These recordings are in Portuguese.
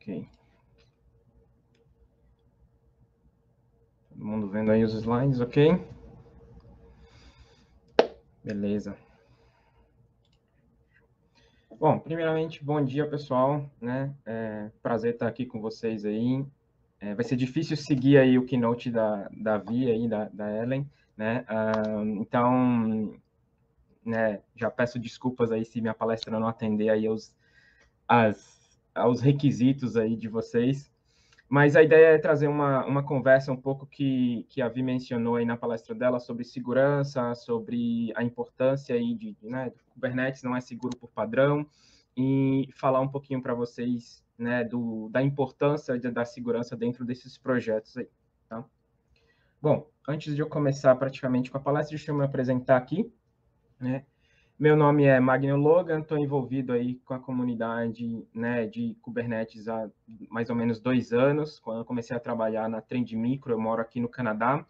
Ok. Todo mundo vendo aí os slides, ok? Beleza. Bom, primeiramente, bom dia, pessoal, né? Prazer estar aqui com vocês aí. Vai ser difícil seguir aí o keynote da Vi aí, da Ellen, né? Então, né, já peço desculpas aí se minha palestra não atender aí aos requisitos aí de vocês. Mas a ideia é trazer uma conversa um pouco que a Vi mencionou aí na palestra dela sobre segurança, sobre a importância aí né, do Kubernetes não é seguro por padrão, e falar um pouquinho para vocês, né, da importância da segurança dentro desses projetos aí, tá? Bom, antes de eu começar praticamente com a palestra, deixa eu me apresentar aqui, né? Meu nome é Magno Logan, estou envolvido aí com a comunidade, né, de Kubernetes há mais ou menos 2 anos, quando eu comecei a trabalhar na Trend Micro, eu moro aqui no Canadá,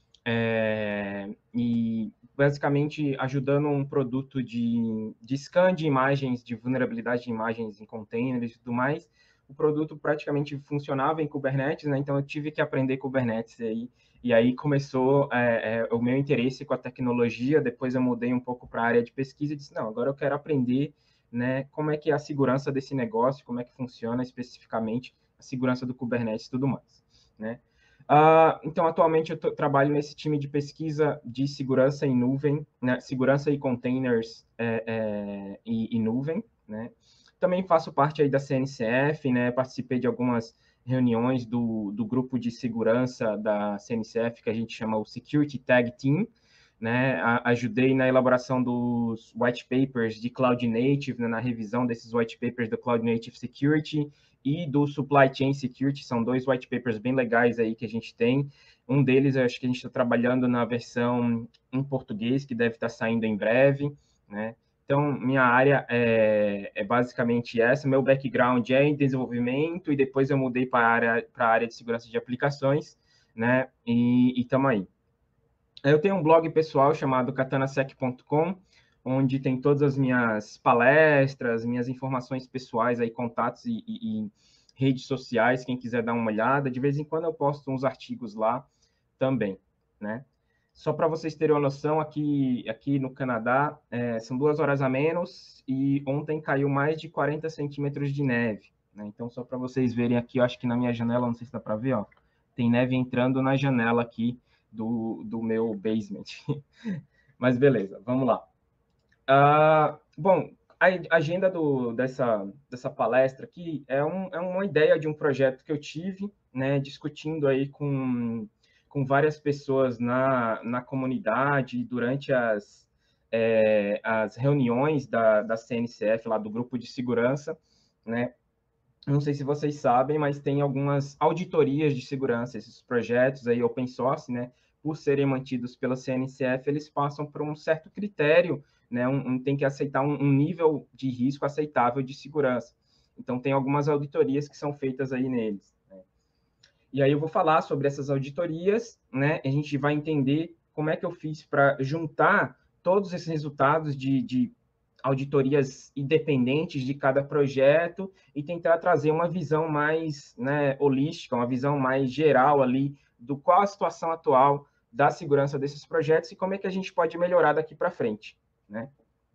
e basicamente ajudando um produto de scan de imagens, de vulnerabilidade de imagens em containers e tudo mais. O produto praticamente funcionava em Kubernetes, né, então eu tive que aprender Kubernetes aí, e aí começou o meu interesse com a tecnologia. Depois eu mudei um pouco para a área de pesquisa e disse, não, agora eu quero aprender, né, como é que é a segurança desse negócio, como é que funciona especificamente a segurança do Kubernetes e tudo mais, né? Então, atualmente eu trabalho nesse time de pesquisa de segurança em nuvem, né, segurança e containers e nuvem, né? Também faço parte aí da CNCF, né? Participei de algumas reuniões do grupo de segurança da CNCF, que a gente chama o Security Tag Team, né? Ajudei na elaboração dos white papers de Cloud Native, né? Na revisão desses white papers do Cloud Native Security e do Supply Chain Security. São 2 white papers bem legais aí que a gente tem. Um deles, eu acho que a gente está trabalhando na versão em português, que deve estar saindo em breve, né? Então, minha área é basicamente essa. Meu background é em desenvolvimento e depois eu mudei para a área de segurança de aplicações, né? E estamos aí. Eu tenho um blog pessoal chamado katanasec.com, onde tem todas as minhas palestras, minhas informações pessoais, aí, contatos e redes sociais, quem quiser dar uma olhada. De vez em quando eu posto uns artigos lá também, né? Só para vocês terem uma noção, aqui no Canadá, são 2 horas a menos e ontem caiu mais de 40 centímetros de neve, né? Então, só para vocês verem aqui, eu acho que na minha janela, não sei se dá para ver, ó, tem neve entrando na janela aqui do meu basement. Mas beleza, vamos lá. Bom, a agenda dessa palestra aqui é uma ideia de um projeto que eu tive, né, discutindo aí com várias pessoas na comunidade durante as reuniões da CNCF, lá do grupo de segurança, né? Não sei se vocês sabem, mas tem algumas auditorias de segurança. Esses projetos aí open source, né, por serem mantidos pela CNCF, eles passam por um certo critério, né, tem que aceitar um nível de risco aceitável de segurança. Então, tem algumas auditorias que são feitas aí neles, né? E aí eu vou falar sobre essas auditorias, né? A gente vai entender como é que eu fiz para juntar todos esses resultados de auditorias independentes de cada projeto e tentar trazer uma visão mais, né, holística, uma visão mais geral ali do qual a situação atual da segurança desses projetos e como é que a gente pode melhorar daqui para frente, né?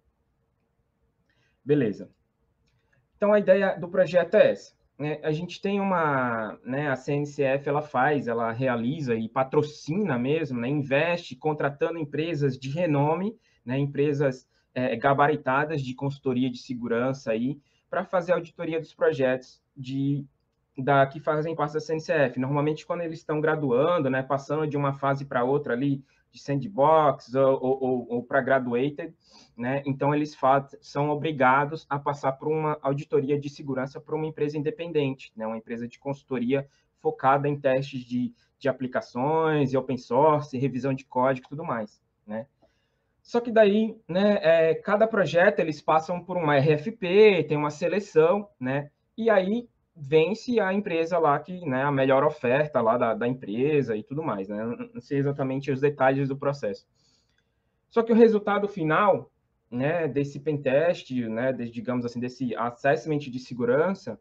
Beleza. Então, a ideia do projeto é essa, né? A gente tem né, a CNCF, ela realiza e patrocina mesmo, né, investe contratando empresas de renome, né, empresas gabaritadas de consultoria de segurança aí, para fazer a auditoria dos projetos que fazem parte da CNCF. Normalmente, quando eles estão graduando, né, passando de uma fase para outra ali, de sandbox ou para graduated, né? Então, eles são obrigados a passar por uma auditoria de segurança para uma empresa independente, né? Uma empresa de consultoria focada em testes de aplicações, e open source, revisão de código e tudo mais, né? Só que daí, né, cada projeto eles passam por uma RFP, tem uma seleção, né? E aí vence a empresa lá que, né, a melhor oferta lá da empresa e tudo mais, né? Não sei exatamente os detalhes do processo. Só que o resultado final, né, desse pentest, né, digamos assim, desse assessment de segurança,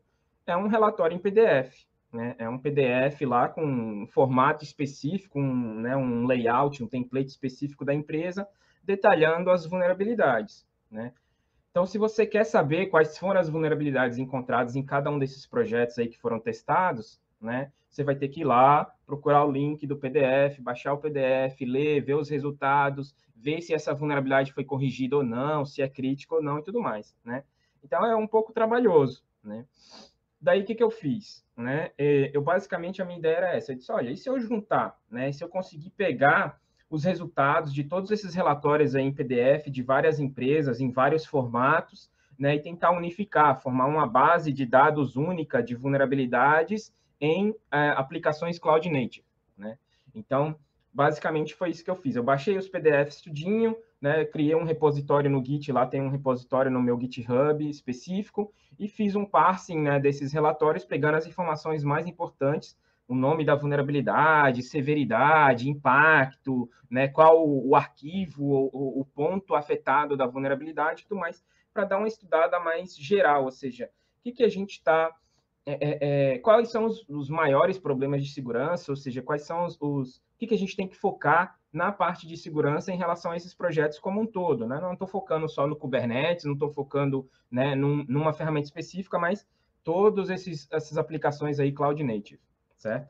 é um relatório em PDF, né? É um PDF lá com um formato específico, um layout, um template específico da empresa, detalhando as vulnerabilidades, né? Então, se você quer saber quais foram as vulnerabilidades encontradas em cada um desses projetos aí que foram testados, né, você vai ter que ir lá, procurar o link do PDF, baixar o PDF, ler, ver os resultados, ver se essa vulnerabilidade foi corrigida ou não, se é crítica ou não e tudo mais, né? Então, é um pouco trabalhoso, né? Daí, o que eu fiz? Né? Basicamente, a minha ideia era essa. Eu disse, olha, e se eu juntar, né? Se eu conseguir pegar os resultados de todos esses relatórios aí em PDF de várias empresas, em vários formatos, né? E tentar unificar, formar uma base de dados única de vulnerabilidades em aplicações Cloud Native, né? Então, basicamente, foi isso que eu fiz. Eu baixei os PDFs tudinho, né? Criei um repositório no Git, lá tem um repositório no meu GitHub específico, e fiz um parsing, né, desses relatórios, pegando as informações mais importantes, o nome da vulnerabilidade, severidade, impacto, né, qual o arquivo, o ponto afetado da vulnerabilidade e tudo mais, para dar uma estudada mais geral, ou seja, o que a gente está... quais são os maiores problemas de segurança, ou seja, quais são o que a gente tem que focar na parte de segurança em relação a esses projetos como um todo, né? Não estou focando só no Kubernetes, não estou focando, né, numa ferramenta específica, mas todas essas aplicações aí Cloud Native, certo?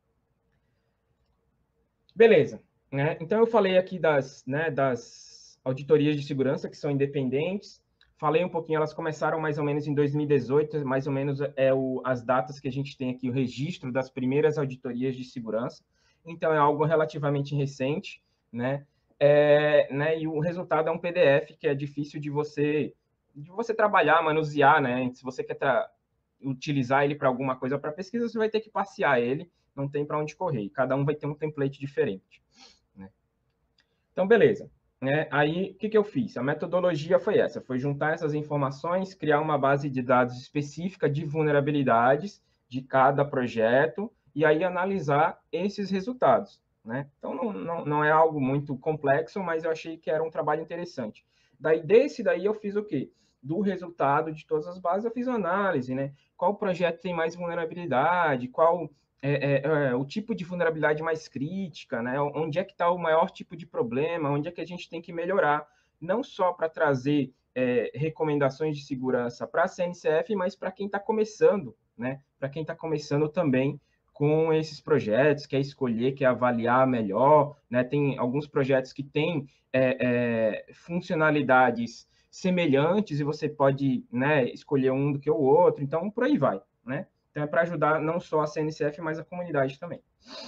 Beleza, né? Então eu falei aqui das auditorias de segurança que são independentes. Falei um pouquinho, elas começaram mais ou menos em 2018, mais ou menos as datas que a gente tem aqui, o registro das primeiras auditorias de segurança. Então é algo relativamente recente, né? Né? E o resultado é um PDF que é difícil de você trabalhar, manusear, né? Se você quer utilizar ele para alguma coisa para pesquisa, você vai ter que passear ele, não tem para onde correr. Cada um vai ter um template diferente, né? Então, beleza. Né? Aí, o que eu fiz? A metodologia foi essa, foi juntar essas informações, criar uma base de dados específica de vulnerabilidades de cada projeto e aí analisar esses resultados, né? Então, não é algo muito complexo, mas eu achei que era um trabalho interessante. Daí eu fiz o quê? Do resultado de todas as bases, eu fiz uma análise, né? Qual projeto tem mais vulnerabilidade, qual o tipo de vulnerabilidade mais crítica, né? Onde é que está o maior tipo de problema, onde é que a gente tem que melhorar, não só para trazer recomendações de segurança para a CNCF, mas para quem está começando, né? Para quem está começando também com esses projetos, quer escolher, quer avaliar melhor, né? Tem alguns projetos que têm funcionalidades semelhantes e você pode, né, escolher um do que o outro, então por aí vai, né? Então, é para ajudar não só a CNCF, mas a comunidade também.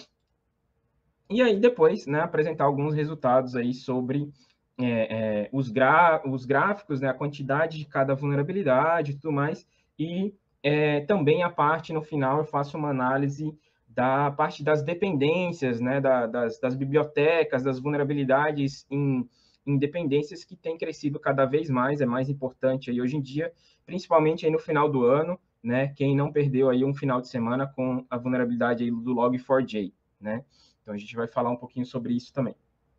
E aí, depois, né, apresentar alguns resultados aí sobre os gráficos, né, a quantidade de cada vulnerabilidade e tudo mais, e também a parte, no final, eu faço uma análise da parte das dependências, né, das bibliotecas, das vulnerabilidades em dependências que tem crescido cada vez mais, é mais importante aí hoje em dia, principalmente aí no final do ano, né, quem não perdeu aí um final de semana com a vulnerabilidade aí do Log4j, né? Então, a gente vai falar um pouquinho sobre isso também.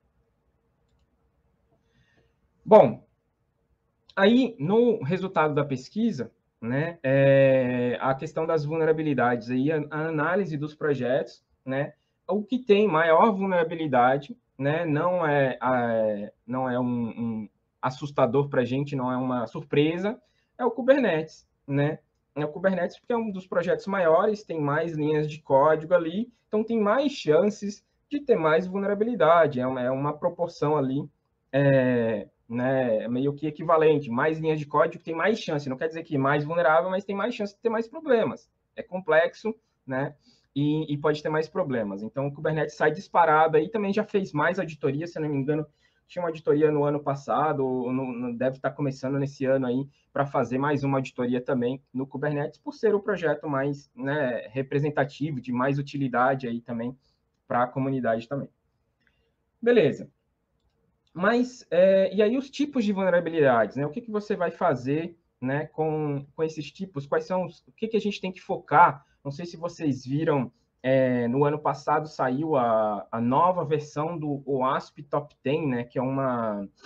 Bom, aí, no resultado da pesquisa, né, a questão das vulnerabilidades, aí, a análise dos projetos, né, o que tem maior vulnerabilidade, né, não é um assustador para a gente, não é uma surpresa, é o Kubernetes, né? É o Kubernetes porque é um dos projetos maiores, tem mais linhas de código ali, então tem mais chances de ter mais vulnerabilidade, é uma proporção ali, né, meio que equivalente. Mais linhas de código tem mais chance, não quer dizer que mais vulnerável, mas tem mais chance de ter mais problemas. É complexo, né? E pode ter mais problemas. Então, o Kubernetes sai disparado aí, também já fez mais auditoria, se não me engano, tinha uma auditoria no ano passado, ou deve estar começando nesse ano aí, para fazer mais uma auditoria também no Kubernetes, por ser o projeto mais, né, representativo, de mais utilidade aí também para a comunidade também. Beleza. Mas, e aí os tipos de vulnerabilidades, né? O que você vai fazer, né, com esses tipos? Quais são o que a gente tem que focar? Não sei se vocês viram, no ano passado saiu a nova versão do OWASP Top 10, né, que é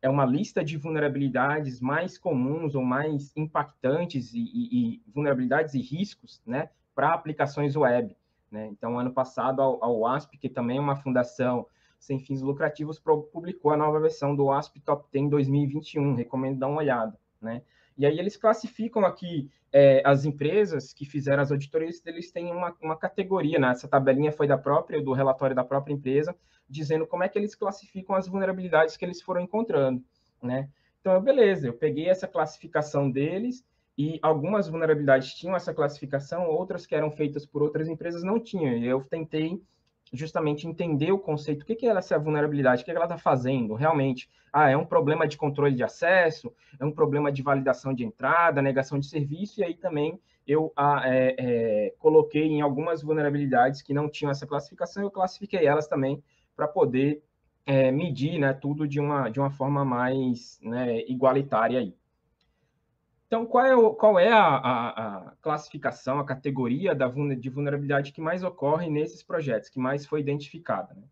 é uma lista de vulnerabilidades mais comuns ou mais impactantes e vulnerabilidades e riscos, né, para aplicações web. Né? Então, ano passado, a WASP, que também é uma fundação sem fins lucrativos, publicou a nova versão do WASP Top 10 2021. Recomendo dar uma olhada. Né? E aí eles classificam aqui as empresas que fizeram as auditorias, eles têm uma categoria, né? Essa tabelinha foi do relatório da própria empresa, dizendo como é que eles classificam as vulnerabilidades que eles foram encontrando. Né? Então, beleza, eu peguei essa classificação deles e algumas vulnerabilidades tinham essa classificação, outras que eram feitas por outras empresas não tinham. E eu tentei justamente entender o conceito, o que é essa vulnerabilidade, o que ela está fazendo realmente. É um problema de controle de acesso, é um problema de validação de entrada, negação de serviço, e aí também eu coloquei em algumas vulnerabilidades que não tinham essa classificação, eu classifiquei elas também para poder medir, né, tudo de uma forma mais, né, igualitária aí. Então, qual é a classificação, a categoria de vulnerabilidade que mais ocorre nesses projetos, que mais foi identificada? Né?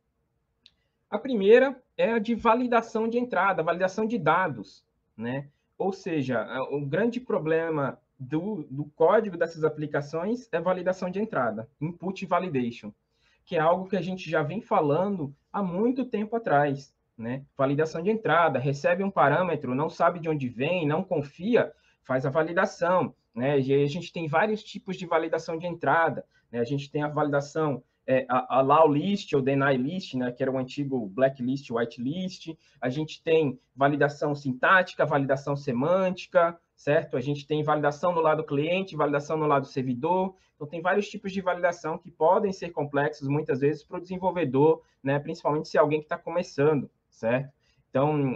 A primeira é a de validação de entrada, validação de dados. Né? Ou seja, o grande problema do código dessas aplicações é validação de entrada, input validation, que é algo que a gente já vem falando há muito tempo atrás. Né? Validação de entrada, recebe um parâmetro, não sabe de onde vem, não confia, faz a validação. Né? E a gente tem vários tipos de validação de entrada. Né? A gente tem a validação a allow list ou deny list, né? Que era o antigo blacklist, whitelist. A gente tem validação sintática, validação semântica, certo? A gente tem validação no lado cliente, validação no lado servidor. Então, tem vários tipos de validação que podem ser complexos, muitas vezes, para o desenvolvedor, né? Principalmente se é alguém que está começando, certo? Então,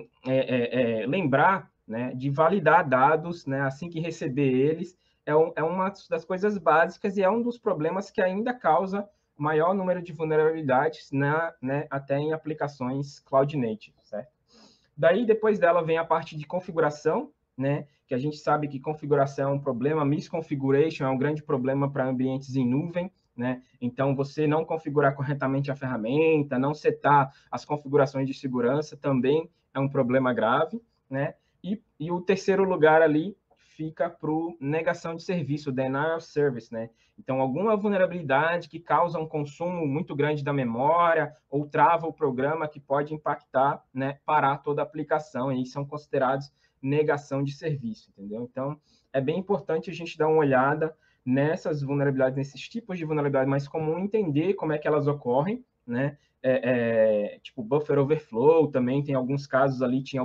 lembrar, né, de validar dados, né, assim que receber eles, é uma das coisas básicas e é um dos problemas que ainda causa maior número de vulnerabilidades até em aplicações cloud native, certo? Daí, depois dela, vem a parte de configuração, né? Que a gente sabe que configuração é um problema, misconfiguration é um grande problema para ambientes em nuvem, né? Então, você não configurar corretamente a ferramenta, não setar as configurações de segurança também é um problema grave, né? E o terceiro lugar ali fica para negação de serviço, denial of service, né? Então, alguma vulnerabilidade que causa um consumo muito grande da memória ou trava o programa que pode impactar, né, parar toda a aplicação, e são considerados negação de serviço, entendeu? Então, é bem importante a gente dar uma olhada nessas vulnerabilidades, nesses tipos de vulnerabilidade mais comum, entender como é que elas ocorrem, né? Tipo, buffer overflow, também tem alguns casos ali, tinha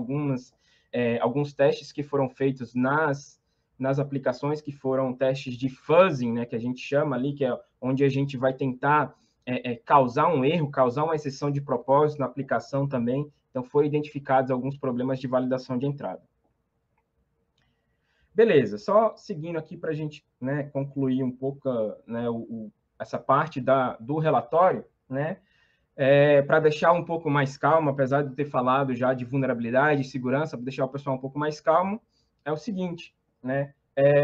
alguns testes que foram feitos nas aplicações, que foram testes de fuzzing, né, que a gente chama ali, que é onde a gente vai tentar causar um erro, causar uma exceção de propósito na aplicação também. Então, foram identificados alguns problemas de validação de entrada. Beleza, só seguindo aqui para a gente, né, concluir um pouco, né, essa parte do relatório, né, para deixar um pouco mais calmo, apesar de ter falado já de vulnerabilidade e segurança, para deixar o pessoal um pouco mais calmo, é o seguinte, né?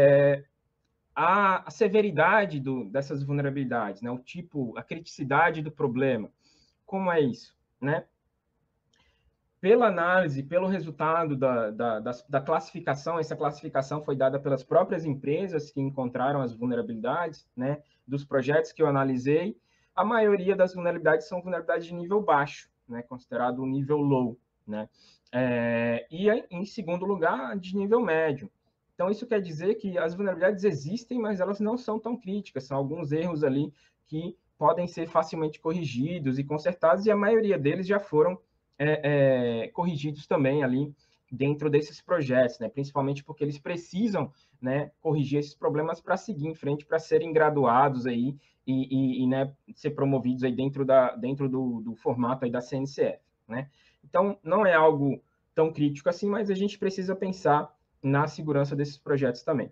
A severidade dessas vulnerabilidades, né? O tipo, a criticidade do problema. Como é isso, né? Pela análise, pelo resultado da classificação, essa classificação foi dada pelas próprias empresas que encontraram as vulnerabilidades, né? Dos projetos que eu analisei, a maioria das vulnerabilidades são vulnerabilidades de nível baixo, né? Considerado um nível low, né? E, em segundo lugar, de nível médio. Então, isso quer dizer que as vulnerabilidades existem, mas elas não são tão críticas. São alguns erros ali que podem ser facilmente corrigidos e consertados, e a maioria deles já foram corrigidos também ali dentro desses projetos, né? Principalmente porque eles precisam, né, corrigir esses problemas para seguir em frente, para serem graduados aí e né, ser promovidos aí dentro do formato aí da CNCF, né? Então, não é algo tão crítico assim, mas a gente precisa pensar na segurança desses projetos também.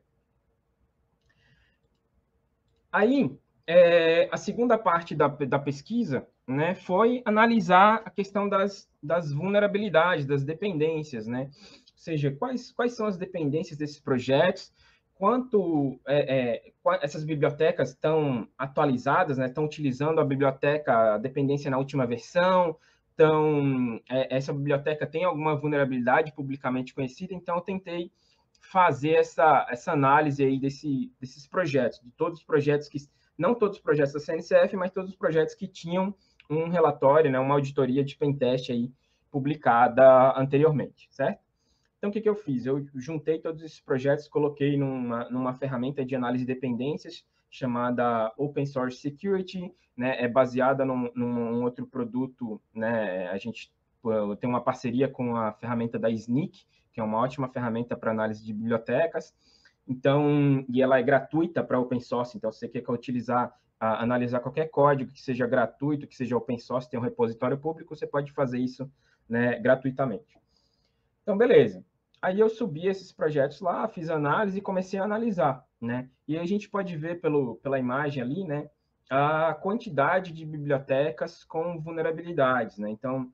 Aí, a segunda parte da pesquisa, né, foi analisar a questão das vulnerabilidades, das dependências, né? Ou seja, quais são as dependências desses projetos, quanto essas bibliotecas estão atualizadas, né? Estão utilizando a biblioteca, a dependência na última versão, Então, essa biblioteca tem alguma vulnerabilidade publicamente conhecida, então eu tentei fazer essa análise aí desses projetos, de todos os projetos que, não todos os projetos da CNCF, mas todos os projetos que tinham um relatório, né, uma auditoria de pentest aí publicada anteriormente, certo? Então, o que eu fiz? Eu juntei todos esses projetos, coloquei numa ferramenta de análise de dependências chamada Open Source Security, né? É baseada num outro produto, né? A gente tem uma parceria com a ferramenta da Snyk, que é uma ótima ferramenta para análise de bibliotecas. Então, e ela é gratuita para open source, então se você quer utilizar, analisar qualquer código que seja gratuito, que seja open source, tem um repositório público, você pode fazer isso, né, gratuitamente. Então, beleza. Aí eu subi esses projetos lá, fiz análise e comecei a analisar, né? E aí a gente pode ver pela imagem ali, né, a quantidade de bibliotecas com vulnerabilidades, né? Então,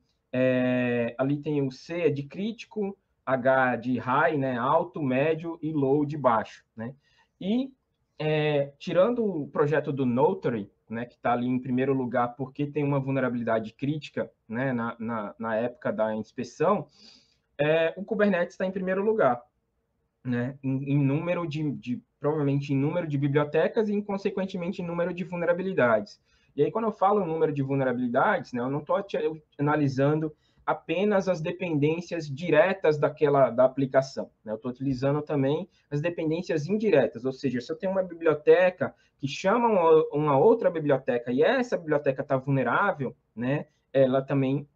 ali tem o C de crítico, H de high, né, alto, médio e low de baixo, né? E tirando o projeto do Notary, né, que está ali em primeiro lugar porque tem uma vulnerabilidade crítica, né, na época da inspeção, o Kubernetes está em primeiro lugar, né? Em número provavelmente em número de bibliotecas e, consequentemente, em número de vulnerabilidades. E aí, quando eu falo número de vulnerabilidades, né, eu não estou analisando apenas as dependências diretas da aplicação, né? Eu estou utilizando também as dependências indiretas, ou seja, se eu tenho uma biblioteca que chama uma outra biblioteca e essa biblioteca está vulnerável, né, ela também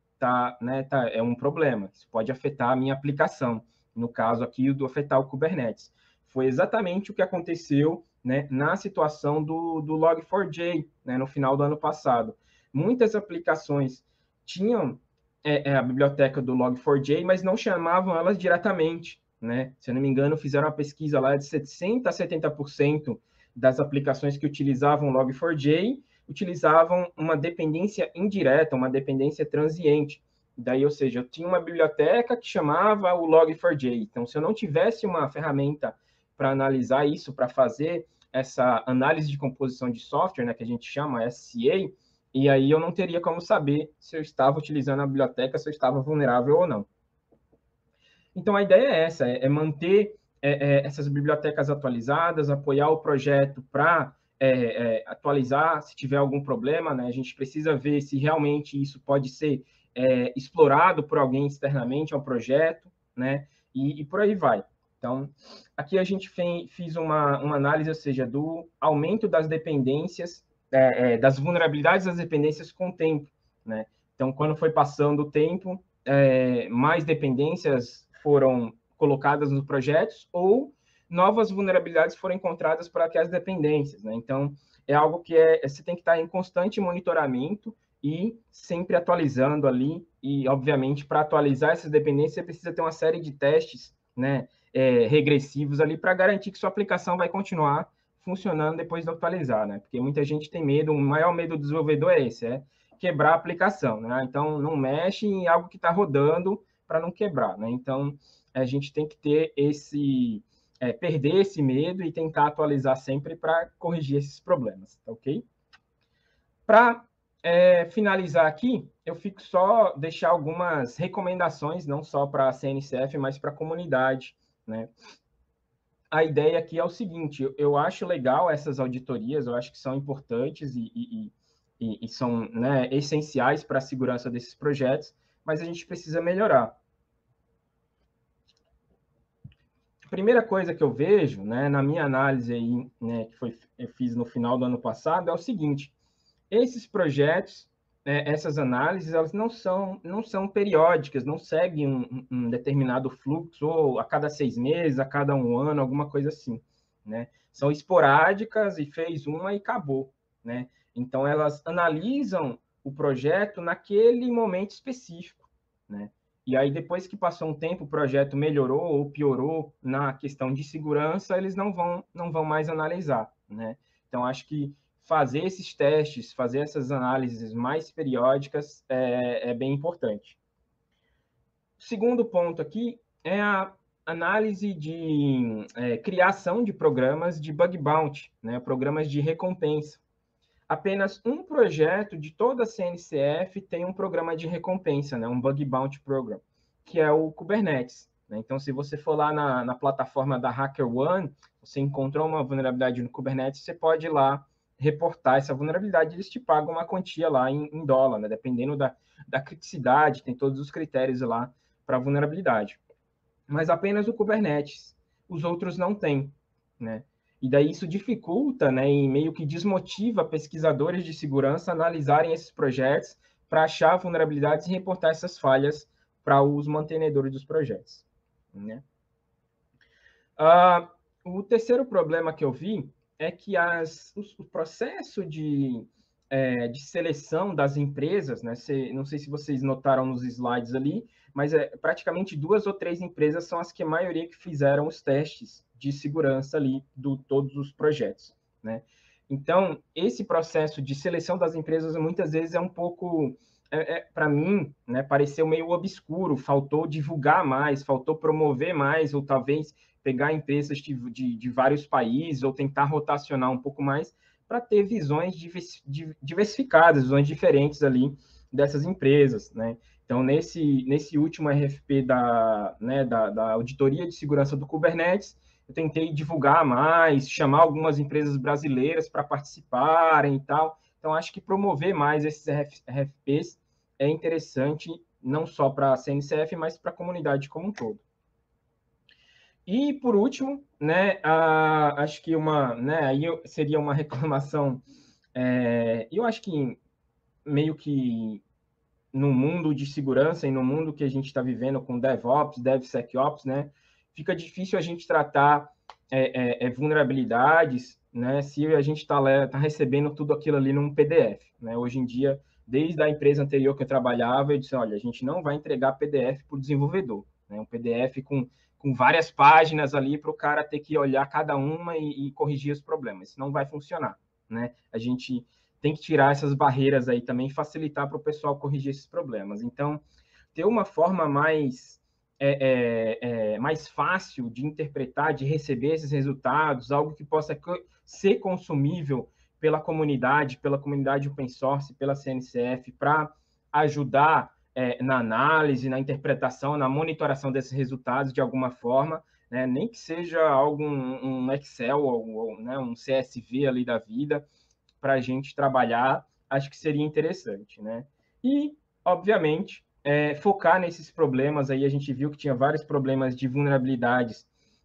é um problema. Isso pode afetar a minha aplicação. No caso aqui, do afetar o Kubernetes. Foi exatamente o que aconteceu, né, na situação do Log4j, né, no final do ano passado. Muitas aplicações tinham a biblioteca do Log4j, mas não chamavam elas diretamente, né? Se eu não me engano, fizeram uma pesquisa lá de 60% a 70% das aplicações que utilizavam Log4j utilizavam uma dependência indireta, uma dependência transiente. Daí, ou seja, eu tinha uma biblioteca que chamava o Log4j. Então, se eu não tivesse uma ferramenta para analisar isso, para fazer essa análise de composição de software, né, que a gente chama SCA, e aí eu não teria como saber se eu estava utilizando a biblioteca, se eu estava vulnerável ou não. Então, a ideia é essa, é manter essas bibliotecas atualizadas, apoiar o projeto para atualizar se tiver algum problema, né? A gente precisa ver se realmente isso pode ser explorado por alguém externamente ao projeto, né? E por aí vai. Então, aqui a gente fez uma análise, ou seja, do aumento das dependências, das vulnerabilidades das dependências com o tempo, né? Então, quando foi passando o tempo, mais dependências foram colocadas nos projetos ou novas vulnerabilidades foram encontradas para aquelas dependências, né? Então, é algo que você tem que estar em constante monitoramento e sempre atualizando ali. E, obviamente, para atualizar essas dependências, você precisa ter uma série de testes, né, regressivos ali para garantir que sua aplicação vai continuar funcionando depois de atualizar, né? Porque muita gente tem medo, o maior medo do desenvolvedor é esse, quebrar a aplicação, né? Então, não mexe em algo que está rodando para não quebrar, né? Então, a gente tem que ter perder esse medo e tentar atualizar sempre para corrigir esses problemas, tá ok? Para finalizar aqui, eu fico só deixar algumas recomendações, não só para a CNCF, mas para a comunidade, né? A ideia aqui é o seguinte, eu acho legal essas auditorias, eu acho que são importantes e são, né, essenciais para a segurança desses projetos, mas a gente precisa melhorar. A primeira coisa que eu vejo, né, na minha análise aí, né, eu fiz no final do ano passado, é o seguinte: esses projetos, essas análises, elas não são periódicas, não seguem um determinado fluxo, ou a cada 6 meses, a cada 1 ano, alguma coisa assim, né? São esporádicas e fez uma e acabou, né? Então, elas analisam o projeto naquele momento específico, né? E aí, depois que passou um tempo, o projeto melhorou ou piorou na questão de segurança, eles não vão mais analisar, né? Então, acho que fazer esses testes, fazer essas análises mais periódicas é bem importante. O segundo ponto aqui é a análise de criação de programas de bug bounty, né? Programas de recompensa. apenas um projeto de toda a CNCF tem um programa de recompensa, né? Um Bug Bounty Program, que é o Kubernetes. Né? Então, se você for lá na plataforma da HackerOne, você encontrou uma vulnerabilidade no Kubernetes, você pode ir lá reportar essa vulnerabilidade, eles te pagam uma quantia lá em dólar, né? Dependendo da criticidade, tem todos os critérios lá para vulnerabilidade. Mas apenas o Kubernetes, os outros não têm, né? E daí isso dificulta, né, e meio que desmotiva pesquisadores de segurança a analisarem esses projetos para achar vulnerabilidades e reportar essas falhas para os mantenedores dos projetos, né? O terceiro problema que eu vi é que o processo de seleção das empresas, né? Não sei se vocês notaram nos slides ali, mas praticamente 2 ou 3 empresas são as que a maioria que fizeram os testes de segurança ali de todos os projetos, né? Então, esse processo de seleção das empresas muitas vezes é um pouco, para mim, né, pareceu meio obscuro, faltou divulgar mais, faltou promover mais, ou talvez pegar empresas de vários países, ou tentar rotacionar um pouco mais, para ter visões diversificadas, visões diferentes ali dessas empresas, né? Então, nesse último RFP da Auditoria de Segurança do Kubernetes, eu tentei divulgar mais, chamar algumas empresas brasileiras para participarem e tal. Então, acho que promover mais esses RFPs é interessante, não só para a CNCF, mas para a comunidade como um todo. E, por último, né, acho que aí seria uma reclamação, eu acho que meio que no mundo de segurança e no mundo que a gente está vivendo com DevOps, DevSecOps, né, fica difícil a gente tratar vulnerabilidades, né, se a gente está recebendo tudo aquilo ali num PDF. Né? Hoje em dia, desde a empresa anterior que eu trabalhava, eu disse, olha, a gente não vai entregar PDF para o desenvolvedor. Né? Um PDF com várias páginas ali para o cara ter que olhar cada uma e corrigir os problemas. Isso não vai funcionar. Né? A gente tem que tirar essas barreiras aí também, facilitar para o pessoal corrigir esses problemas. Então, ter uma forma mais mais fácil de interpretar, de receber esses resultados, algo que possa ser consumível pela comunidade open source, pela CNCF, para ajudar na análise, na interpretação, na monitoração desses resultados de alguma forma, né? Nem que seja um Excel ou né, um CSV ali da vida, para a gente trabalhar, acho que seria interessante, né? E, obviamente, focar nesses problemas aí, a gente viu que tinha vários problemas de vulnerabilidades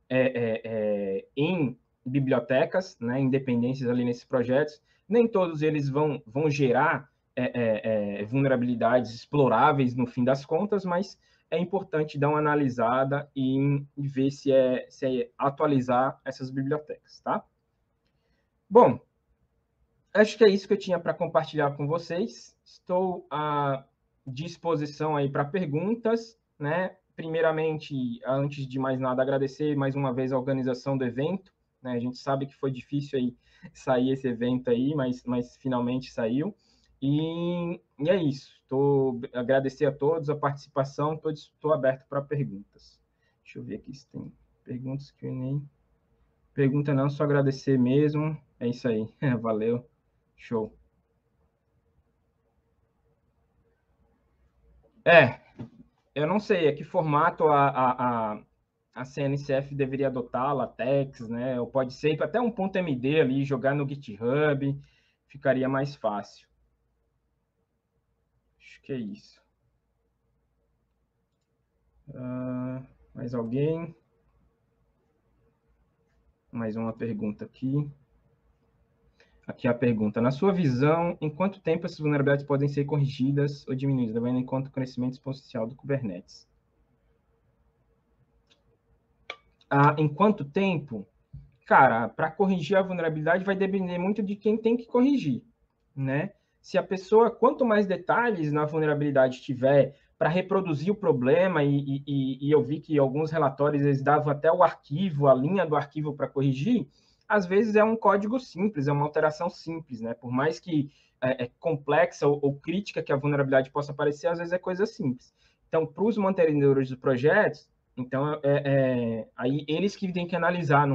em bibliotecas, né, independências ali nesses projetos. Nem todos eles vão gerar vulnerabilidades exploráveis no fim das contas, mas é importante dar uma analisada e ver se é atualizar essas bibliotecas, tá? Bom, acho que é isso que eu tinha para compartilhar com vocês. Estou à disposição aí para perguntas, né? Primeiramente, antes de mais nada, agradecer mais uma vez a organização do evento. Né? A gente sabe que foi difícil aí sair esse evento aí, mas finalmente saiu. E é isso. Agradecer a todos a participação. Estou aberto para perguntas. Deixa eu ver aqui se tem perguntas que eu nem... Pergunta não, só agradecer mesmo. É isso aí. Valeu. Show. Eu não sei que formato a CNCF deveria adotar, LaTeX, né? Ou pode ser até um .md ali, jogar no GitHub, ficaria mais fácil. Acho que é isso. Mais alguém? Mais uma pergunta aqui. Aqui a pergunta. Na sua visão, em quanto tempo essas vulnerabilidades podem ser corrigidas ou diminuídas, levando em conta o crescimento exponencial do Kubernetes? Em quanto tempo? Cara, para corrigir a vulnerabilidade vai depender muito de quem tem que corrigir, né? Se a pessoa, quanto mais detalhes na vulnerabilidade tiver para reproduzir o problema, e eu vi que alguns relatórios eles davam até o arquivo, a linha do arquivo para corrigir, às vezes é um código simples, é uma alteração simples, né? Por mais que complexa ou crítica que a vulnerabilidade possa parecer, às vezes é coisa simples. Então, para os mantenedores dos projetos, então aí eles que têm que analisar,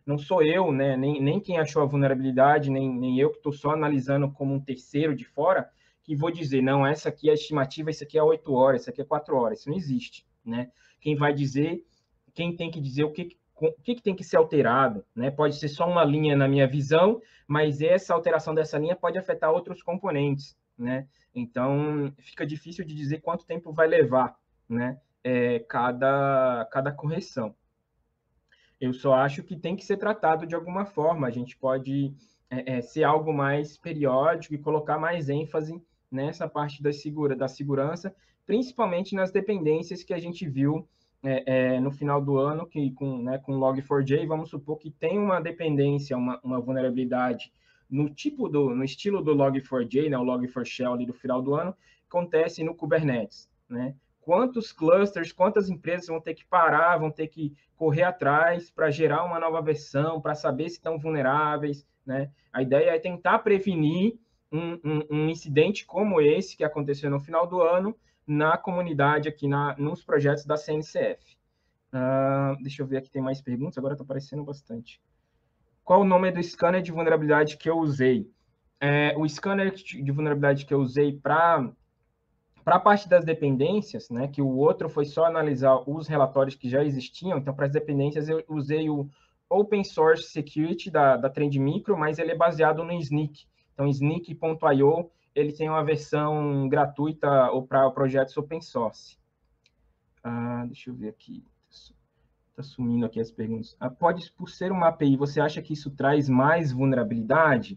não sou eu, né, nem quem achou a vulnerabilidade, nem eu que estou só analisando como um terceiro de fora, que vou dizer, não, essa aqui é a estimativa, isso aqui é 8 horas, isso aqui é 4 horas. Isso não existe, né? Quem vai dizer, quem tem que dizer o que tem que ser alterado, né? Pode ser só uma linha na minha visão, mas essa alteração dessa linha pode afetar outros componentes, né? Então, fica difícil de dizer quanto tempo vai levar, né? Cada correção. Eu só acho que tem que ser tratado de alguma forma. A gente pode ser algo mais periódico e colocar mais ênfase nessa parte da segurança, principalmente nas dependências que a gente viu no final do ano, que com Log4j, vamos supor que tem uma dependência, uma vulnerabilidade no estilo do Log4j, né, o Log4Shell ali do final do ano, acontece no Kubernetes, né? Quantos clusters, quantas empresas vão ter que parar, vão ter que correr atrás para gerar uma nova versão, para saber se estão vulneráveis, né? A ideia é tentar prevenir um incidente como esse que aconteceu no final do ano na comunidade aqui nos projetos da CNCF. Deixa eu ver aqui, tem mais perguntas, agora está aparecendo bastante. Qual o nome do scanner de vulnerabilidade que eu usei? O scanner de vulnerabilidade que eu usei para a parte das dependências, né, que o outro foi só analisar os relatórios que já existiam, então para as dependências eu usei o Open Source Security da Trend Micro, mas ele é baseado no Snyk. Então, Snyk.io, ele tem uma versão gratuita ou para projetos open source. Deixa eu ver aqui. Está sumindo aqui as perguntas. Pode, por ser uma API, você acha que isso traz mais vulnerabilidade?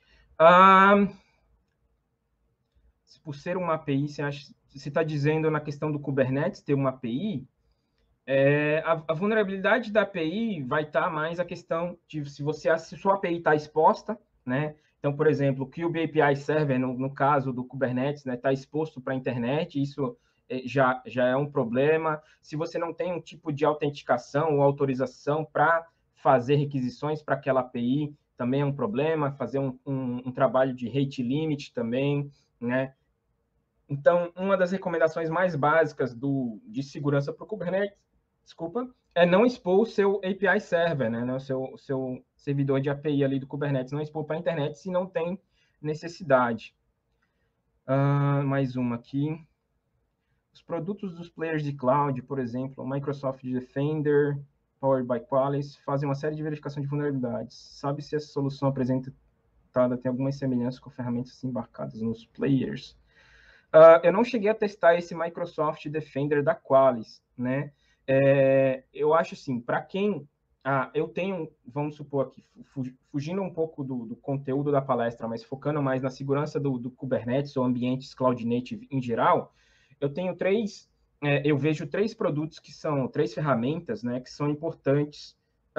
Por ser uma API, você está dizendo na questão do Kubernetes ter uma API, a vulnerabilidade da API vai estar mais a questão de se sua API está exposta, né? Então, por exemplo, o Cube API Server, no caso do Kubernetes, né, está exposto para a internet, isso já é um problema. Se você não tem um tipo de autenticação ou autorização para fazer requisições para aquela API, também é um problema. Fazer um trabalho de rate limit também, né? Então, uma das recomendações mais básicas de segurança para o Kubernetes, é não expor o seu API server, né? O seu servidor de API ali do Kubernetes, não expor para a internet se não tem necessidade. Mais uma aqui. Os produtos dos players de cloud, por exemplo, o Microsoft Defender, Powered by Qualys, fazem uma série de verificação de vulnerabilidades. Sabe se essa solução apresentada tem alguma semelhança com ferramentas embarcadas nos players? Eu não cheguei a testar esse Microsoft Defender da Qualys, né? Eu acho assim, para quem... eu tenho, vamos supor aqui, fugindo um pouco do conteúdo da palestra, mas focando mais na segurança do Kubernetes ou ambientes Cloud Native em geral, eu tenho eu vejo três produtos que são, três ferramentas, né, que são importantes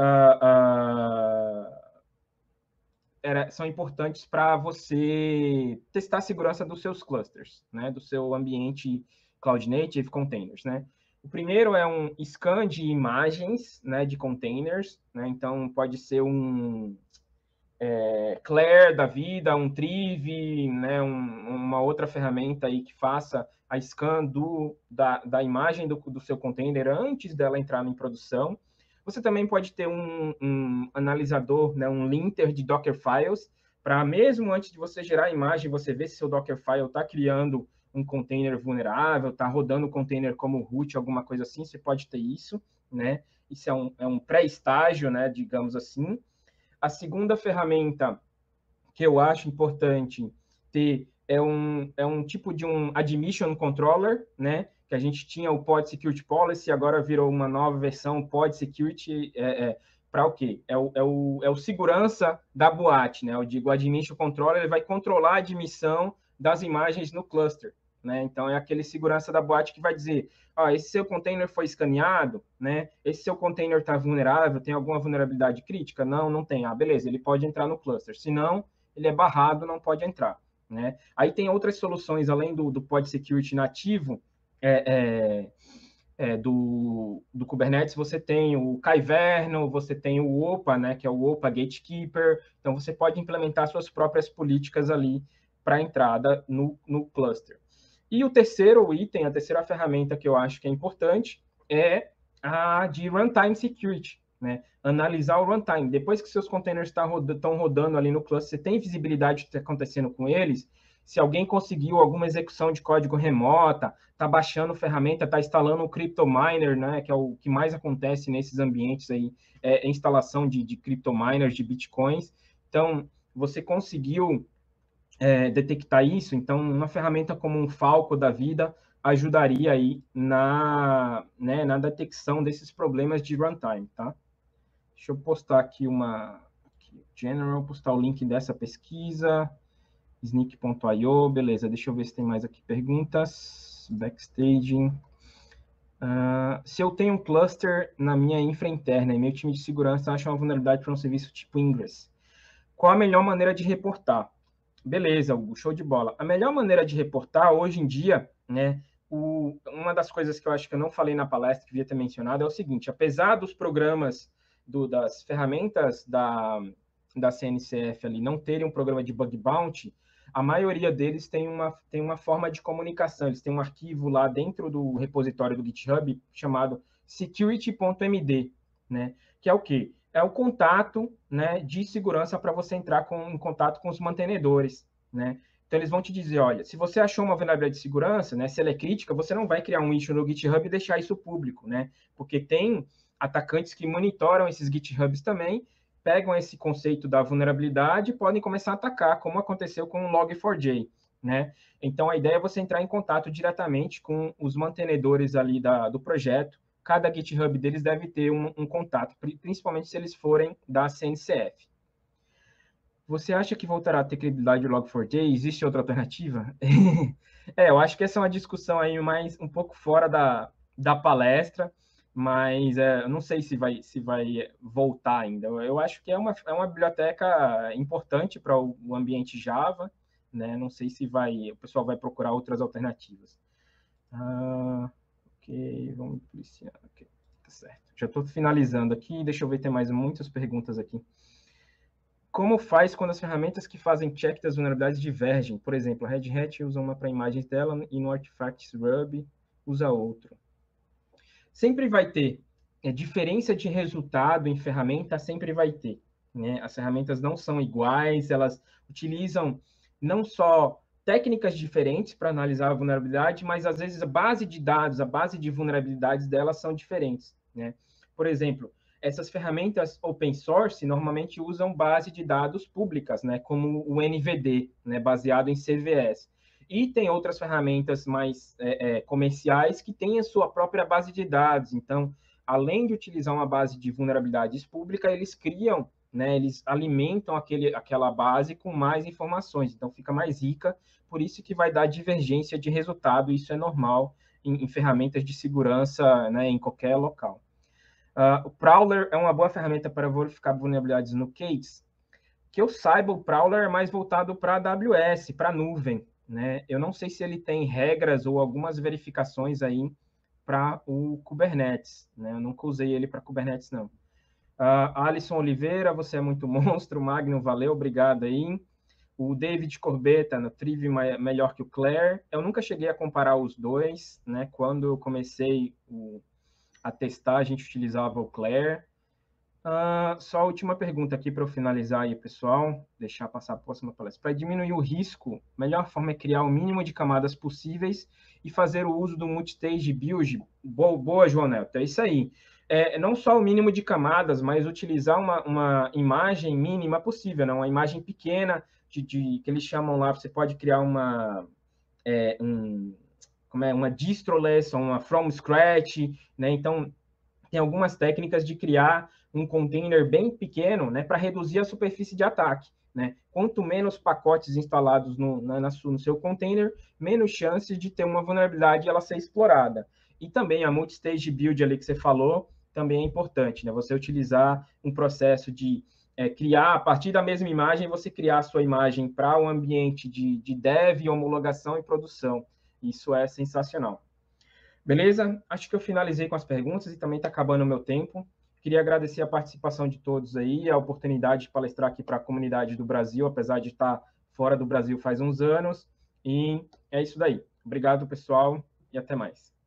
são importantes para você testar a segurança dos seus clusters, né, do seu ambiente Cloud Native Containers, né. O primeiro é um scan de imagens, né, de containers, né, então pode ser um Claire da vida, um Triv, né, uma outra ferramenta aí que faça a scan da imagem do seu container antes dela entrar em produção. Você também pode ter um analisador, né, um linter de Dockerfiles, para mesmo antes de você gerar a imagem, você ver se seu Dockerfile está criando um container vulnerável, está rodando o container como root, alguma coisa assim, você pode ter isso, né? Isso é um pré-estágio, né, digamos assim. A segunda ferramenta que eu acho importante ter é um tipo de um admission controller, né? Que a gente tinha o Pod Security Policy, agora virou uma nova versão, Pod Security, para o quê? É o segurança da boate, né? Eu digo, o admission controller, ele vai controlar a admissão das imagens no cluster, né? Então, é aquele segurança da boate que vai dizer, esse seu container foi escaneado, né? Esse seu container está vulnerável, tem alguma vulnerabilidade crítica? Não, não tem. Beleza, ele pode entrar no cluster. Se não, ele é barrado, não pode entrar, né? Aí tem outras soluções, além do Pod Security nativo, do Kubernetes, você tem o Kyverno, você tem o OPA, né, que é o OPA Gatekeeper, então você pode implementar suas próprias políticas ali para entrada no cluster. E o terceiro item, a terceira ferramenta que eu acho que é importante é a de Runtime Security, né? Analisar o runtime. Depois que seus containers estão rodando ali no cluster, você tem visibilidade do que está acontecendo com eles. Se alguém conseguiu alguma execução de código remota, está baixando ferramenta, está instalando um CryptoMiner, né? Que é o que mais acontece nesses ambientes aí, é instalação de CryptoMiners, de Bitcoins. Então, você conseguiu detectar isso, então uma ferramenta como um Falco da vida ajudaria aí né, na detecção desses problemas de runtime, tá? Deixa eu postar aqui general, postar o link dessa pesquisa, sneak.io, beleza, deixa eu ver se tem mais aqui perguntas, backstaging. Se eu tenho um cluster na minha infra interna e meu time de segurança acha uma vulnerabilidade para um serviço tipo Ingress, qual a melhor maneira de reportar? Beleza, Hugo, show de bola. A melhor maneira de reportar, hoje em dia, né, uma das coisas que eu acho que eu não falei na palestra, que devia ter mencionado, é o seguinte, apesar dos programas, das ferramentas da CNCF ali não terem um programa de bug bounty, a maioria deles tem uma forma de comunicação, eles têm um arquivo lá dentro do repositório do GitHub chamado security.md, né, que é o quê? É o contato, né, de segurança para você entrar em contato com os mantenedores, né? Então, eles vão te dizer, olha, se você achou uma vulnerabilidade de segurança, né, se ela é crítica, você não vai criar um issue no GitHub e deixar isso público, né? Porque tem atacantes que monitoram esses GitHubs também, pegam esse conceito da vulnerabilidade e podem começar a atacar, como aconteceu com o Log4j, né? Então, a ideia é você entrar em contato diretamente com os mantenedores ali do projeto. Cada GitHub deles deve ter um contato, principalmente se eles forem da CNCF. Você acha que voltará a ter credibilidade do Log4j? Existe outra alternativa? Eu acho que essa é uma discussão aí mais um pouco fora da palestra, mas eu não sei se vai voltar ainda. Eu acho que é uma biblioteca importante para o ambiente Java, né? Não sei se o pessoal vai procurar outras alternativas. Ok, vamos policiar. Okay, tá certo. Já estou finalizando aqui, deixa eu ver, tem mais muitas perguntas aqui. Como faz quando as ferramentas que fazem check das vulnerabilidades divergem? Por exemplo, a Red Hat usa uma para imagens dela e no Artifacts Ruby usa outro. Sempre vai ter diferença de resultado em ferramenta, sempre vai ter, né? As ferramentas não são iguais, elas utilizam não só técnicas diferentes para analisar a vulnerabilidade, mas às vezes a base de dados, a base de vulnerabilidades delas são diferentes, né? Por exemplo, essas ferramentas open source normalmente usam base de dados públicas, né, como o NVD, né, baseado em CVS. E tem outras ferramentas mais comerciais que têm a sua própria base de dados. Então, além de utilizar uma base de vulnerabilidades pública, eles criam, né, eles alimentam aquela base com mais informações. Então, fica mais rica, por isso que vai dar divergência de resultado. Isso é normal em ferramentas de segurança, né, em qualquer local. O Prowler é uma boa ferramenta para verificar vulnerabilidades no K8s. Que eu saiba, o Prowler é mais voltado para a AWS, para a nuvem, né? Eu não sei se ele tem regras ou algumas verificações aí para o Kubernetes, né? Eu nunca usei ele para Kubernetes, não. Alisson Oliveira, você é muito monstro. Magno, valeu, obrigado aí. O David Corbetta, no Triv melhor que o Claire. Eu nunca cheguei a comparar os dois, né? Quando eu comecei a testar, a gente utilizava o Claire. Só a última pergunta aqui para eu finalizar aí, pessoal. Deixar passar a próxima palestra. Para diminuir o risco, a melhor forma é criar o mínimo de camadas possíveis e fazer o uso do multistage build. Boa, João Neto. É isso aí. Não só o mínimo de camadas, mas utilizar uma imagem mínima possível, né? Uma imagem pequena, que eles chamam lá, você pode criar uma distroless, uma from scratch, né? Então, tem algumas técnicas de criar um container bem pequeno, né, para reduzir a superfície de ataque, né? Quanto menos pacotes instalados no seu container, menos chances de ter uma vulnerabilidade e ela ser explorada. E também a multistage build ali que você falou, também é importante, né? Você utilizar um processo de criar, a partir da mesma imagem, você criar a sua imagem para um ambiente de dev, homologação e produção. Isso é sensacional. Beleza? Acho que eu finalizei com as perguntas e também está acabando o meu tempo. Queria agradecer a participação de todos aí, a oportunidade de palestrar aqui para a comunidade do Brasil, apesar de estar fora do Brasil faz uns anos. E é isso daí. Obrigado, pessoal, e até mais.